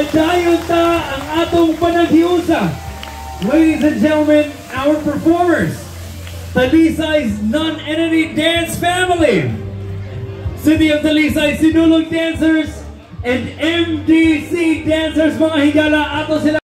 Dayon ta ang atong panaghiusa. Ladies and gentlemen, our performers, Talisay's non-entity dance family, City of Talisay Sinulog Dancers, and MDC Dancers, mga higala, ato sila